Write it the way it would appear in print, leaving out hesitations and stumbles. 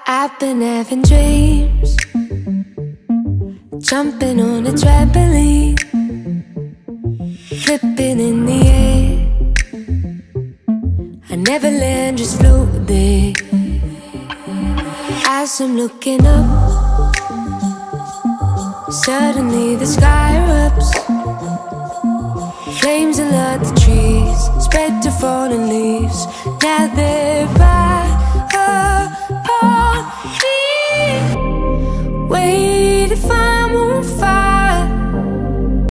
I've been having dreams, jumping on a trampoline, flipping in the air. I never land, just float there. As I'm looking up, suddenly the sky erupts. Flames alert the trees, spread to fallen leaves. Now they're